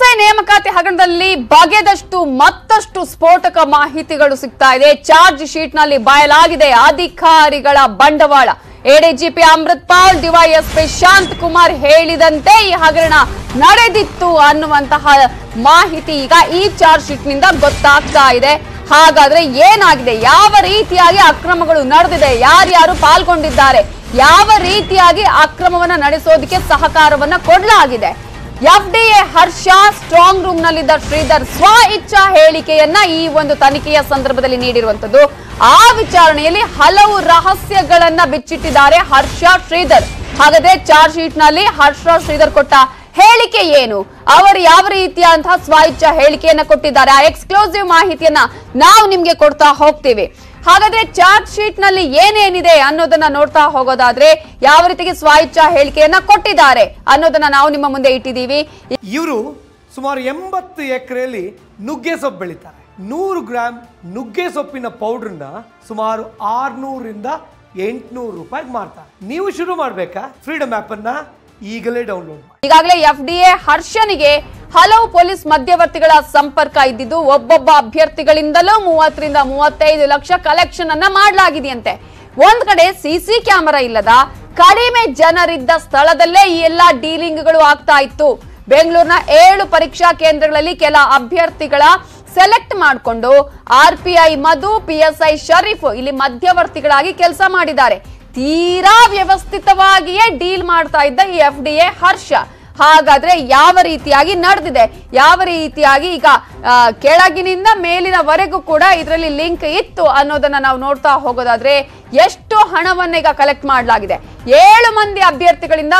PSI ನೇಮಕಾತಿ ಹಗರಣದಲ್ಲಿ ಬಗೆದಷ್ಟು ಮತ್ತಷ್ಟು ಸ್ಫೋಟಕ ಮಾಹಿತಿಗಳು ಸಿಗ್ತಾ ಇದೆ. ಚಾರ್ಜ್ ಶೀಟ್ ನಲ್ಲಿ ಬಯಲಾಗಿದೆ ಅಧಿಕಾರಿಗಳ ಬಂಡವಾಳ. ಎಡಿಜಿಪಿ ಅಮೃತ್ ಪಾಲ್, ಡಿವೈಎಸ್ಪಿ ಶಾಂತ್ ಕುಮಾರ್ ಹೇಳಿದಂತೆ ಈ ಹಗರಣ ನಡೆದಿತ್ತು ಅನ್ನುವಂತಹ ಮಾಹಿತಿ ಈಗ ಈ ಚಾರ್ಜ್ ಶೀಟ್ ನಿಂದ ಗೊತ್ತಾಗ್ತಾ ಇದೆ. ಹಾಗಾದ್ರೆ ಏನಾಗಿದೆ, ಯಾವ ರೀತಿಯಾಗಿ ಅಕ್ರಮಗಳು ನಡೆದಿದೆ, ಯಾರ್ಯಾರು ಪಾಲ್ಗೊಂಡಿದ್ದಾರೆ, ಯಾವ ರೀತಿಯಾಗಿ ಅಕ್ರಮವನ್ನ ನಡೆಸೋದಕ್ಕೆ ಸಹಕಾರವನ್ನ ಕೊಡಲಾಗಿದೆ. ಎಫ್ಡಿಎ ಹರ್ಷ ಸ್ಟ್ರಾಂಗ್ ರೂಮ್ ನಲ್ಲಿದ್ದ ಶ್ರೀಧರ್ ಸ್ವ ಇಚ್ಛಾ ಹೇಳಿಕೆಯನ್ನ ಈ ಒಂದು ತನಿಖೆಯ ಸಂದರ್ಭದಲ್ಲಿ ನೀಡಿರುವಂತದ್ದು. ಆ ವಿಚಾರಣೆಯಲ್ಲಿ ಹಲವು ರಹಸ್ಯಗಳನ್ನ ಬಿಚ್ಚಿಟ್ಟಿದ್ದಾರೆ ಹರ್ಷ ಶ್ರೀಧರ್. ಹಾಗಾದ್ರೆ ಚಾರ್ಜ್ ಶೀಟ್ ನಲ್ಲಿ ಹರ್ಷ ಶ್ರೀಧರ್ ಕೊಟ್ಟ ಹೇಳಿಕೆ ಏನು, ಅವರು ಯಾವ ರೀತಿಯಂತಹ ಸ್ವ ಇಚ್ಛಾ ಹೇಳಿಕೆಯನ್ನ ಕೊಟ್ಟಿದ್ದಾರೆ, ಆ ಎಕ್ಸ್ಕ್ಲೂಸಿವ್ ಮಾಹಿತಿಯನ್ನ ನಾವು ನಿಮ್ಗೆ ಕೊಡ್ತಾ ಹೋಗ್ತೀವಿ. ಹಾಗಾದ್ರೆ ಚಾರ್ಜ್ ಶೀಟ್ ನಲ್ಲಿ ಏನೇನಿದೆ ಅನ್ನೋದನ್ನ ನೋಡ್ತಾ ಹೋಗೋದಾದ್ರೆ ಯಾವ ರೀತಿಗೆ ಸ್ವ ಇಚ್ಛಾ ಹೇಳಿಕೆಯನ್ನ ಕೊಟ್ಟಿದ್ದಾರೆ ಅನ್ನೋದನ್ನ ನಾವು ನಿಮ್ಮ ಮುಂದೆ ಇಟ್ಟಿದ್ದೀವಿ. ಇವರು ಸುಮಾರು 80 ಎಕರೆಯಲ್ಲಿ ನುಗ್ಗೆ ಸೊಪ್ಪು ಬೆಳೀತಾರೆ. 100 ಗ್ರಾಮ್ ನುಗ್ಗೆ ಸೊಪ್ಪಿನ ಪೌಡರ್ನ ಸುಮಾರು 600 ರಿಂದ 800 ರೂಪಾಯಿಗೆ ಮಾರ್ತಾರೆ. ನೀವು ಶುರು ಮಾಡ್ಬೇಕಾ? ಫ್ರೀಡಮ್ ಆಪ್ ಅನ್ನ ಈಗಲೇ ಡೌನ್ಲೋಡ್ ಮಾಡಿ. ಈಗಾಗಲೇ ಎಫ್ಡಿಎ ಹರ್ಷನಿಗೆ ಹಲವು ಪೊಲೀಸ್ ಮಧ್ಯವರ್ತಿಗಳ ಸಂಪರ್ಕ ಇದ್ದಿದ್ದು. ಒಬ್ಬೊಬ್ಬ ಅಭ್ಯರ್ಥಿಗಳಿಂದಲೂ 30 ರಿಂದ 35 ಲಕ್ಷ ಕಲೆಕ್ಷನ್ ಅನ್ನ ಮಾಡಲಾಗಿದೆಯಂತೆ. ಒಂದ್ ಕಡೆ ಸಿಸಿ ಕ್ಯಾಮೆರಾ ಇಲ್ಲದ ಕಡಿಮೆ ಜನರಿದ್ದ ಸ್ಥಳದಲ್ಲೇ ಈ ಎಲ್ಲಾ ಡೀಲಿಂಗ್ಗಳು ಆಗ್ತಾ ಇತ್ತು. ಬೆಂಗಳೂರಿನ 7 ಪರೀಕ್ಷಾ ಕೇಂದ್ರಗಳಲ್ಲಿ ಕೆಲ ಅಭ್ಯರ್ಥಿಗಳ ಸೆಲೆಕ್ಟ್ ಮಾಡಿಕೊಂಡು ಆರ್ಪಿಐ ಮಧು, ಪಿಎಸ್ಐ ಶರೀಫ್ ಇಲ್ಲಿ ಮಧ್ಯವರ್ತಿಗಳಾಗಿ ಕೆಲಸ ಮಾಡಿದ್ದಾರೆ. ತೀರಾ ವ್ಯವಸ್ಥಿತವಾಗಿಯೇ ಡೀಲ್ ಮಾಡ್ತಾ ಇದ್ದ ಈ ಎಫ್ಡಿಎ ಹರ್ಷ. ಹಾಗಾದ್ರೆ ಯಾವ ರೀತಿಯಾಗಿ ನಡೆದಿದೆ, ಯಾವ ರೀತಿಯಾಗಿ ಈಗ ಕೆಳಗಿನಿಂದ ಮೇಲಿನವರೆಗೂ ಕೂಡ ಇದರಲ್ಲಿ ಲಿಂಕ್ ಇತ್ತು ಅನ್ನೋದನ್ನ ನಾವು ನೋಡ್ತಾ ಹೋಗೋದಾದ್ರೆ ಎಷ್ಟು ಹಣವನ್ನ ಈಗ ಕಲೆಕ್ಟ್ ಮಾಡಲಾಗಿದೆ. 7 ಮಂದಿ ಅಭ್ಯರ್ಥಿಗಳಿಂದ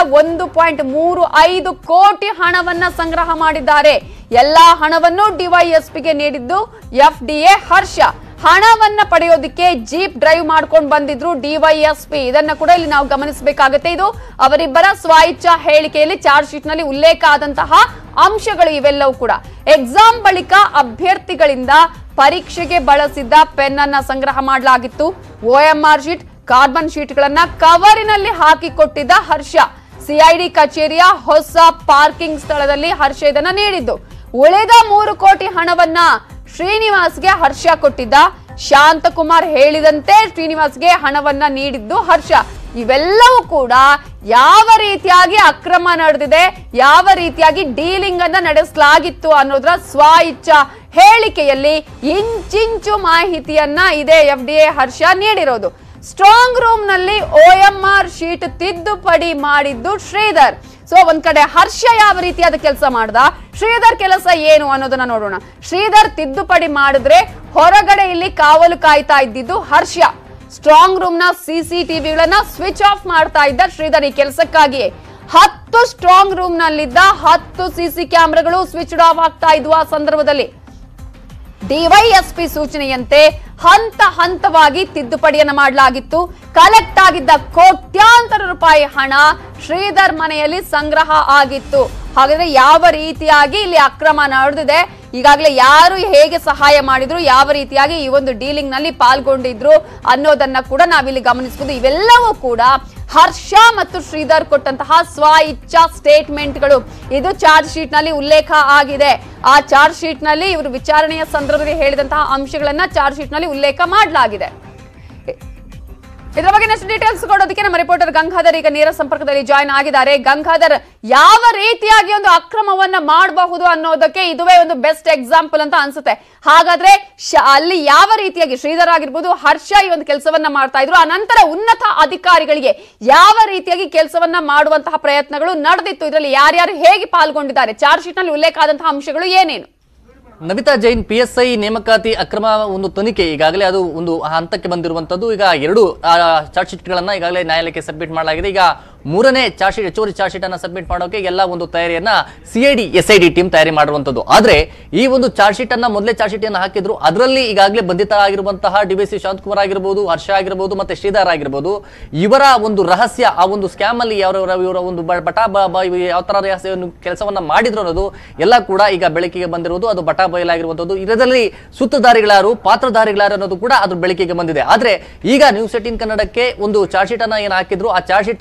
1.35 ಕೋಟಿ ಹಣವನ್ನ ಸಂಗ್ರಹ ಮಾಡಿದ್ದಾರೆ. ಎಲ್ಲಾ ಹಣವನ್ನು ಡಿವೈಎಸ್ಪಿಗೆ ನೀಡಿದ್ದು ಎಫ್ಡಿಎ ಹರ್ಷ. ಹಣವನ್ನ ಪಡೆಯೋದಕ್ಕೆ ಜೀಪ್ ಡ್ರೈವ್ ಮಾಡ್ಕೊಂಡು ಬಂದಿದ್ರು ಡಿವೈಎಸ್ಪಿ. ಇದನ್ನ ಕೂಡ ಇಲ್ಲಿ ನಾವು ಗಮನಿಸಬೇಕಾಗುತ್ತೆ. ಇದು ಅವರಿಬ್ಬರ ಸ್ವ ಇಚ್ಛಾ ಹೇಳಿಕೆಯಲ್ಲಿ ಚಾರ್ಜ್ ಶೀಟ್ ನಲ್ಲಿ ಉಲ್ಲೇಖ ಆದಂತಹ ಅಂಶಗಳು ಇವೆಲ್ಲವೂ ಕೂಡ. ಎಕ್ಸಾಮ್ ಬಳಿಕ ಅಭ್ಯರ್ಥಿಗಳಿಂದ ಪರೀಕ್ಷೆಗೆ ಬಳಸಿದ್ದ ಪೆನ್ ಅನ್ನ ಸಂಗ್ರಹ ಮಾಡಲಾಗಿತ್ತು. OMR ಶೀಟ್, ಕಾರ್ಬನ್ ಶೀಟ್ ಗಳನ್ನ ಕವರಿನಲ್ಲಿ ಹಾಕಿಕೊಟ್ಟಿದ್ದ ಹರ್ಷ. ಸಿಐಡಿ ಕಚೇರಿಯ ಹೊಸ ಪಾರ್ಕಿಂಗ್ ಸ್ಥಳದಲ್ಲಿ ಹರ್ಷ ಇದನ್ನ ನೀಡಿದ್ದು. ಉಳಿದ 3 ಕೋಟಿ ಹಣವನ್ನ ಶ್ರೀನಿವಾಸ್ಗೆ ಹರ್ಷ ಕೊಟ್ಟಿದ್ದ. ಶಾಂತಕುಮಾರ್ ಹೇಳಿದಂತೆ ಶ್ರೀನಿವಾಸ್ಗೆ ಹಣವನ್ನ ನೀಡಿದ್ದು ಹರ್ಷ. ಇವೆಲ್ಲವೂ ಕೂಡ ಯಾವ ರೀತಿಯಾಗಿ ಅಕ್ರಮ ನಡೆದಿದೆ, ಯಾವ ರೀತಿಯಾಗಿ ಡೀಲಿಂಗ್ ಅನ್ನ ನಡೆಸಲಾಗಿತ್ತು ಅನ್ನೋದ್ರ ಸ್ವ ಇಚ್ಛಾ ಹೇಳಿಕೆಯಲ್ಲಿ ಇಂಚಿಂಚು ಮಾಹಿತಿಯನ್ನ ಇದೇ ಎಫ್ಡಿಎ ಹರ್ಷ ನೀಡಿರೋದು. ಸ್ಟ್ರಾಂಗ್ ರೂಮ್ ನಲ್ಲಿ OMR ಶೀಟ್ ತಿದ್ದುಪಡಿ ಮಾಡಿದ್ದು ಶ್ರೀಧರ್. ಸೊ ಒಂದ್ ಕಡೆ ಹರ್ಷ ಯಾವ ರೀತಿಯಾದ ಕೆಲಸ ಮಾಡ್ದ, ಶ್ರೀಧರ್ ಕೆಲಸ ಏನು ಅನ್ನೋದನ್ನ ನೋಡೋಣ. ಶ್ರೀಧರ್ ತಿದ್ದುಪಡಿ ಮಾಡಿದ್ರೆ ಹೊರಗಡೆ ಇಲ್ಲಿ ಕಾವಲು ಕಾಯ್ತಾ ಇದ್ದಿದ್ದು ಹರ್ಷ. ಸ್ಟ್ರಾಂಗ್ ರೂಮ್ ನ CCTVಗಳನ್ನ ಸ್ವಿಚ್ ಆಫ್ ಮಾಡ್ತಾ ಇದ್ದ ಶ್ರೀಧರ್ ಈ ಕೆಲಸಕ್ಕಾಗಿ. 10 ಸ್ಟ್ರಾಂಗ್ ರೂಮ್ ನಲ್ಲಿದ್ದ 10 CC ಕ್ಯಾಮೆರಾಗಳು ಸ್ವಿಚ್ ಆಫ್ ಆಗ್ತಾ ಇದ್ವು. ಆ ಸಂದರ್ಭದಲ್ಲಿ ಡಿವೈಎಸ್ಪಿ ಸೂಚನೆಯಂತೆ ಹಂತ ಹಂತವಾಗಿ ತಿದ್ದುಪಡಿಯನ್ನು ಮಾಡಲಾಗಿತ್ತು. ಕಲೆಕ್ಟ್ ಆಗಿದ್ದ ಕೋಟ್ಯಾಂತರ ರೂಪಾಯಿ ಹಣ ಶ್ರೀಧರ್ ಮನೆಯಲ್ಲಿ ಸಂಗ್ರಹ ಆಗಿತ್ತು. ಹಾಗಾದ್ರೆ ಯಾವ ರೀತಿಯಾಗಿ ಇಲ್ಲಿ ಅಕ್ರಮ ನಡೆದಿದೆ, ಈಗಾಗಲೇ ಯಾರು ಹೇಗೆ ಸಹಾಯ ಮಾಡಿದ್ರು, ಯಾವ ರೀತಿಯಾಗಿ ಈ ಒಂದು ಡೀಲಿಂಗ್ ನಲ್ಲಿ ಪಾಲ್ಗೊಂಡಿದ್ರು ಅನ್ನೋದನ್ನ ಕೂಡ ನಾವಿಲ್ಲಿ ಗಮನಿಸಬಹುದು. ಇವೆಲ್ಲವೂ ಕೂಡ ಹರ್ಷ ಮತ್ತು ಶ್ರೀಧರ್ ಕೊಟ್ಟಂತಹ ಸ್ವ ಇಚ್ಛಾ ಸ್ಟೇಟ್ಮೆಂಟ್ಗಳು. ಇದು ಚಾರ್ಜ್ ಶೀಟ್ ನಲ್ಲಿ ಉಲ್ಲೇಖ ಆಗಿದೆ. ಆ ಚಾರ್ಜ್ ಶೀಟ್ ನಲ್ಲಿ ಇವರು ವಿಚಾರಣೆಯ ಸಂದರ್ಭದಲ್ಲಿ ಹೇಳಿದಂತಹ ಅಂಶಗಳನ್ನ ಚಾರ್ಜ್ ಶೀಟ್ ನಲ್ಲಿ ಉಲ್ಲೇಖ ಮಾಡಲಾಗಿದೆ. ಇದರ ಬಗ್ಗೆ ನೆಕ್ಸ್ಟ್ ಡೀಟೇಲ್ಸ್ ಕೊಡೋದಕ್ಕೆ ನಮ್ಮ ರಿಪೋರ್ಟರ್ ಗಂಗಾಧರ್ ಈಗ ನೇರ ಸಂಪರ್ಕದಲ್ಲಿ ಜಾಯ್ನ್ ಆಗಿದ್ದಾರೆ. ಗಂಗಾಧರ್, ಯಾವ ರೀತಿಯಾಗಿ ಒಂದು ಅಕ್ರಮವನ್ನ ಮಾಡಬಹುದು ಅನ್ನೋದಕ್ಕೆ ಇದುವೇ ಒಂದು ಬೆಸ್ಟ್ ಎಕ್ಸಾಂಪಲ್ ಅಂತ ಅನ್ಸುತ್ತೆ. ಹಾಗಾದ್ರೆ ಅಲ್ಲಿ ಯಾವ ರೀತಿಯಾಗಿ ಶ್ರೀಧರ್ ಆಗಿರ್ಬೋದು, ಹರ್ಷ ಈ ಒಂದು ಕೆಲಸವನ್ನ ಮಾಡ್ತಾ ಇದ್ರು, ಆ ನಂತರ ಉನ್ನತ ಅಧಿಕಾರಿಗಳಿಗೆ ಯಾವ ರೀತಿಯಾಗಿ ಕೆಲಸವನ್ನ ಮಾಡುವಂತಹ ಪ್ರಯತ್ನಗಳು ನಡೆದಿತ್ತು, ಇದರಲ್ಲಿ ಯಾರ್ಯಾರು ಹೇಗೆ ಪಾಲ್ಗೊಂಡಿದ್ದಾರೆ, ಚಾರ್ಜ್ ಶೀಟ್ ನಲ್ಲಿ ಉಲ್ಲೇಖ ಆದಂತಹ ಅಂಶಗಳು ಏನೇನು? ನಮಿತಾ ಜೈನ್, PSI ನೇಮಕಾತಿ ಅಕ್ರಮ ಒಂದು ತನಿಖೆ ಈಗಾಗಲೇ ಅದು ಒಂದು ಹಂತಕ್ಕೆ ಬಂದಿರುವಂತದ್ದು. ಈಗ 2 ಚಾರ್ಜ್ ಶೀಟ್ಗಳನ್ನ ಈಗಾಗಲೇ ನ್ಯಾಯಾಲಯಕ್ಕೆ ಸಬ್ಮಿಟ್ ಮಾಡಲಾಗಿದೆ. ಈಗ 3ನೇ ಚಾರ್ಜ್ ಶೀಟ್, ಹೆಚ್ಚುವರಿ ಚಾರ್ಜ್ ಶೀಟ್ ಅನ್ನ ಸಬ್ಮಿಟ್ ಮಾಡೋಕೆ ಎಲ್ಲ ಒಂದು ತಯಾರಿಯನ್ನ CID SID ಟೀಮ್ ತಯಾರಿ ಮಾಡಿರುವಂತದ್ದು. ಆದ್ರೆ ಈ ಒಂದು ಚಾರ್ಜ್ ಶೀಟ್ ಅನ್ನ ಮೊದಲೇ ಚಾರ್ಜ್ ಶೀಟ್ ಅನ್ನ ಹಾಕಿದ್ರು. ಅದರಲ್ಲಿ ಈಗಾಗಲೇ ಬಂಧಿತ ಆಗಿರುವಂತಹ DVC ಶಾಂತ್ ಕುಮಾರ್ ಆಗಿರ್ಬೋದು, ಹರ್ಷ ಆಗಿರ್ಬೋದು, ಮತ್ತೆ ಶ್ರೀಧರ್ ಆಗಿರ್ಬೋದು, ಇವರ ಒಂದು ರಹಸ್ಯ, ಆ ಒಂದು ಸ್ಕ್ಯಾಮ್ ಅಲ್ಲಿ ಇವರ ಒಂದು ಬಟಾ ಯಾವ ತರ ಕೆಲಸವನ್ನ ಮಾಡಿದ್ರು ಅನ್ನೋದು ಎಲ್ಲ ಕೂಡ ಈಗ ಬೆಳಕಿಗೆ ಬಂದಿರುವುದು. ಅದು ಬಟಾ ಬಯಲಾಗಿರುವಂತದ್ದು. ಇದರಲ್ಲಿ ಸುತ್ತದಾರಿಗಳಾರು, ಪಾತ್ರಧಾರಿಗಳಾರು ಅನ್ನೋದು ಕೂಡ ಅದ್ರ ಬೆಳಕಿಗೆ ಬಂದಿದೆ. ಆದ್ರೆ ಈಗ ನ್ಯೂಸ್ 18 ಕನ್ನಡಕ್ಕೆ ಒಂದು ಚಾರ್ಜ್ ಶೀಟ್ ಅನ್ನ ಏನ್ ಹಾಕಿದ್ರು, ಆ ಚಾರ್ಜ್ ಶೀಟ್ ಅಲ್ಲಿ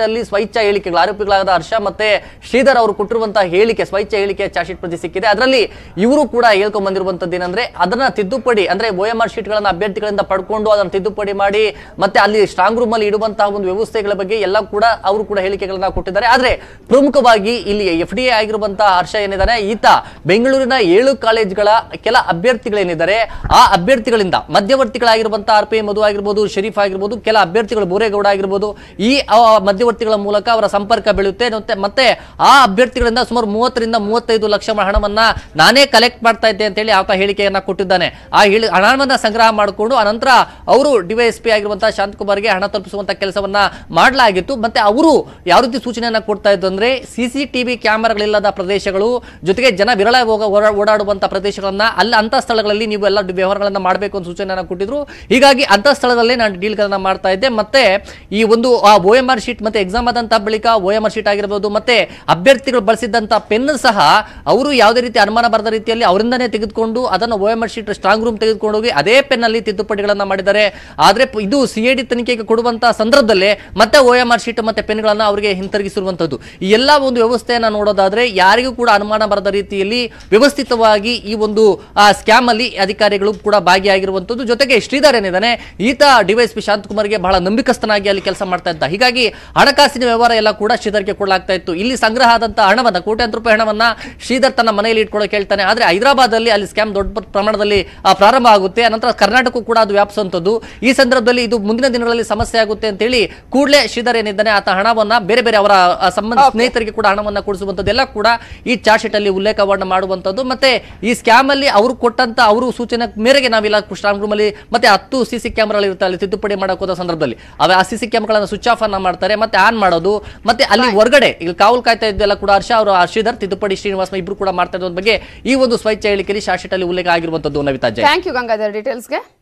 ಸ್ವಇಚ್ಛಾ ಹೇಳಿಕೆಗಳು ಆರೋಪಿಗಳಾದ ಹರ್ಷ ಮತ್ತೆ ಶ್ರೀಧರ್ ಅವರು ಕೊಟ್ಟಿರುವಂತಹ ಹೇಳಿಕೆ ಸ್ವಇಚ್ಛಾ ಹೇಳಿಕೆ ಚಾರ್ಜ್ ಶೀಟ್ ಪ್ರತಿ ಸಿಕ್ಕಿದೆ. ಅದರಲ್ಲಿ ಇವರು ಕೂಡ ಹೇಳ್ಕೊಂಡ್ ಬಂದಿರುವಂತದ್ದು ಏನಂದ್ರೆ ಅದನ್ನ ತಿದ್ದುಪಡಿ ಅಂದ್ರೆ OMR ಶೀಟ್ ಗಳನ್ನ ಅಭ್ಯರ್ಥಿಗಳಿಂದ ಪಡ್ಕೊಂಡು ಅದನ್ನ ತಿದ್ದುಪಡಿ ಮಾಡಿ ಮತ್ತೆ ಅಲ್ಲಿ ಸ್ಟ್ರಾಂಗ್ ರೂಮ್ ಅಲ್ಲಿ ಇಡುವಂತಹ ಒಂದು ವ್ಯವಸ್ಥೆಗಳ ಬಗ್ಗೆ ಎಲ್ಲ ಕೂಡ ಅವರು ಕೂಡ ಹೇಳಿಕೆಗಳನ್ನ ಕೊಟ್ಟಿದ್ದಾರೆ. ಆದ್ರೆ ಪ್ರಮುಖವಾಗಿ ಇಲ್ಲಿ FDA ಆಗಿರುವಂತಹ ಹರ್ಷ ಏನಿದ್ದಾರೆ, ಈತ ಬೆಂಗಳೂರಿನ 7 ಕಾಲೇಜ್ಗಳ ಕೆಲ ಅಭ್ಯರ್ಥಿಗಳೇನಿದ್ದಾರೆ ಆ ಅಭ್ಯರ್ಥಿಗಳಿಂದ ಮಧ್ಯವರ್ತಿಗಳಾಗಿರುವಂತಹ RPI ಮಧು ಆಗಿರ್ಬೋದು, ಶರೀಫ್ ಆಗಿರ್ಬೋದು, ಕೆಲ ಅಭ್ಯರ್ಥಿಗಳು ಬೋರೇಗೌಡ ಆಗಿರ್ಬೋದು, ಈ ಮಧ್ಯವರ್ತಿಗಳ ಮೂಲಕ ಅವರ ಸಂಪರ್ಕ ಬೆಳೆಯುತ್ತೆ. ಮತ್ತೆ ಆ ಅಭ್ಯರ್ಥಿಗಳಿಂದ ಸುಮಾರು 30 ರಿಂದ 35 ಲಕ್ಷ ಹಣವನ್ನ ನಾನೇ ಕಲೆಕ್ಟ್ ಮಾಡ್ತಾ ಇದ್ದೆ ಅಂತ ಹೇಳಿ ಆತ ಹೇಳಿಕೆಯನ್ನ ಕೊಟ್ಟಿದ್ದಾನೆ. ಆ ಹಣವನ್ನ ಸಂಗ್ರಹ ಮಾಡಿಕೊಂಡು ಅನಂತರ ಅವರು DYSP ಆಗಿರುವಂತಹ ಶಾಂತಕುಮಾರ್ಗೆ ಹಣ ತಲುಪಿಸುವಂತ ಕೆಲಸವನ್ನ ಮಾಡಲಾಗಿತ್ತು. ಮತ್ತೆ ಅವರು ಯಾವ ರೀತಿ ಸೂಚನೆಯನ್ನ ಕೊಡ್ತಾ ಇದ್ದು ಅಂದ್ರೆ CCTV ಕ್ಯಾಮೆರಾಗಳಿಲ್ಲದ ಪ್ರದೇಶಗಳು ಜೊತೆಗೆ ಜನ ವಿರಳ ಓಡಾಡುವಂತ ಪ್ರದೇಶಗಳನ್ನ ಅಂತ ಸ್ಥಳಗಳಲ್ಲಿ ನೀವು ಎಲ್ಲ ವ್ಯವಹಾರಗಳನ್ನ ಮಾಡಬೇಕು ಅಂತ ಸೂಚನೆಯನ್ನ ಕೊಟ್ಟಿದ್ರು. ಹೀಗಾಗಿ ಅಂತ ಸ್ಥಳದಲ್ಲೇ ನಾನು ಡೀಲ್ ಗಳನ್ನ ಮಾಡ್ತಾ ಇದ್ದೆ. ಮತ್ತೆ ಈ ಒಂದು OMR ಶೀಟ್ ಮತ್ತೆ ಎಕ್ಸಾಮ್ ಆದಂತ ಬಳಿಕ OMR ಶೀಟ್ ಆಗಿರಬಹುದು ಮತ್ತೆ ಅಭ್ಯರ್ಥಿಗಳು ಬಳಸಿದಂತ ಪೆನ್ ಸಹ ಅವರು ಯಾವುದೇ ರೀತಿ ಅನುಮಾನ ಬರದ ರೀತಿಯಲ್ಲಿ ಅವರಿಂದನೇ ತೆಗೆದುಕೊಂಡು ಅದನ್ನು OMR ಶೀಟ್ ಸ್ಟ್ರಾಂಗ್ ರೂಮ್ ತೆಗೆದುಕೊಂಡು ಹೋಗಿ ಅದೇ ಪೆನ್ ಅಲ್ಲಿ ತಿದ್ದುಪಡಿಗಳನ್ನ ಮಾಡಿದ್ದಾರೆ. ಆದ್ರೆ ಇದು CID ತನಿಖೆಗೆ ಕೊಡುವಂತಹ ಸಂದರ್ಭದಲ್ಲೇ ಮತ್ತೆ OMR ಶೀಟ್ ಮತ್ತೆ ಪೆನ್ ಗಳನ್ನ ಅವರಿಗೆ ಹಿಂತಿರುಗಿಸಿರುವಂತದ್ದು. ಈ ಎಲ್ಲಾ ಒಂದು ವ್ಯವಸ್ಥೆಯನ್ನ ನೋಡೋದಾದ್ರೆ ಯಾರಿಗೂ ಕೂಡ ಅನುಮಾನ ಬರದ ರೀತಿಯಲ್ಲಿ ವ್ಯವಸ್ಥಿತವಾಗಿ ಈ ಒಂದು ಸ್ಕ್ಯಾಮ್ ಅಲ್ಲಿ ಅಧಿಕಾರಿಗಳು ಕೂಡ ಭಾಗಿಯಾಗಿರುವಂತದ್ದು. ಜೊತೆಗೆ ಶ್ರೀಧರ್ ಏನಿದ್ದಾನೆ ಈತ DYSP ಶಾಂತಕುಮಾರ್ಗೆ ಬಹಳ ನಂಬಿಕಸ್ಥನಾಗಿ ಅಲ್ಲಿ ಕೆಲಸ ಮಾಡ್ತಾ ಇದ್ದ. ಹೀಗಾಗಿ ಹಣಕಾಸಿನ ವ್ಯವಹಾರ ಎಲ್ಲ ಕೂಡ ಶ್ರೀಧರ್ಗೆ ಕೊಡಲಾಗ್ತಾ ಇತ್ತು. ಇಲ್ಲಿ ಸಂಗ್ರಹ ಆದಂತಹ ಹಣವನ್ನ ಕೋಟ್ಯಾಂತರ ರೂಪಾಯಿ ಹಣವನ್ನ ಶ್ರೀಧರ್ ತನ್ನ ಮನೆಯಲ್ಲಿ ಇಟ್ಕೊಳ್ಳೋಕೆ ಹೇಳ್ತಾನೆ. ಆದ್ರೆ ಹೈದರಾಬಾದ್ ಅಲ್ಲಿ ಸ್ಕ್ಯಾಮ್ ದೊಡ್ಡ ಪ್ರಮಾಣದಲ್ಲಿ ಪ್ರಾರಂಭ ಆಗುತ್ತೆ. ಅನಂತರ ಕರ್ನಾಟಕ ಕೂಡ ಅದು ವ್ಯಾಪಿಸುವಂತದ್ದು. ಈ ಸಂದರ್ಭದಲ್ಲಿ ಇದು ಮುಂದಿನ ದಿನಗಳಲ್ಲಿ ಸಮಸ್ಯೆ ಆಗುತ್ತೆ ಅಂತ ಹೇಳಿ ಕೂಡಲೇ ಶ್ರೀಧರ್ ಏನಿದ್ದಾನೆ ಆತ ಹಣವನ್ನ ಬೇರೆ ಬೇರೆ ಅವರ ಸಂಬಂಧ ಸ್ನೇಹಿತರಿಗೆ ಕೂಡ ಹಣವನ್ನ ಕೊಡಿಸುವಂತದ್ದೆಲ್ಲ ಕೂಡ ಈ ಚಾರ್ಜ್ ಶೀಟ್ ಅಲ್ಲಿ ಉಲ್ಲೇಖವನ್ನ ಮಾಡುವಂತದ್ದು. ಮತ್ತೆ ಈ ಸ್ಕ್ಯಾಮ್ ಅಲ್ಲಿ ಅವರು ಕೊಟ್ಟಂತ ಅವರು ಸೂಚನೆ ಮೇರೆಗೆ ನಾವಿಲ್ಲ ಸ್ಟ್ರಾಂಗ್ ರೂಮ್ ಅಲ್ಲಿ ಮತ್ತೆ 10 CC ಕ್ಯಾಮೆರಾಗಳು ಇರುತ್ತೆ ಅಲ್ಲಿ ತಿದ್ದುಪಡಿ ಮಾಡಕ್ ಹೋದ ಸಂದರ್ಭದಲ್ಲಿ ಆ CC ಕ್ಯಾಮೆರಾಗಳನ್ನ ಸ್ವಿಚ್ ಆಫ್ ಅನ್ನ ಮಾಡ್ತಾರೆ ಮತ್ತೆ ಆನ್ ಮಾಡೋದು. ಮತ್ತೆ ಅಲ್ಲಿ ಹೊರಗಡೆ ಇಲ್ಲಿ ಕಾವಲು ಕಾಯ್ತಾ ಇದ್ದೆಲ್ಲ ಕೂಡ ಹರ್ಷ ಅವರು ಶ್ರೀಧರ್ ತಿದ್ದುಪಡಿ ಶ್ರೀನಿವಾಸ ಇಬ್ರು ಕೂಡ ಮಾಡ್ತಾ ಇರೋದ್ರ ಬಗ್ಗೆ ಈ ಒಂದು ಸ್ವಇಚ್ಛಾ ಹೇಳಿಕೆಯಲ್ಲಿ ಚಾರ್ಜ್ ಶೀಟ್ ಅಲ್ಲಿ ಉಲ್ಲೇಖ ಆಗಿರುವಂತದ್ದು. Navitha Jai, thank you Gangadhar ಡೀಟೇಲ್ಸ್ಗೆ.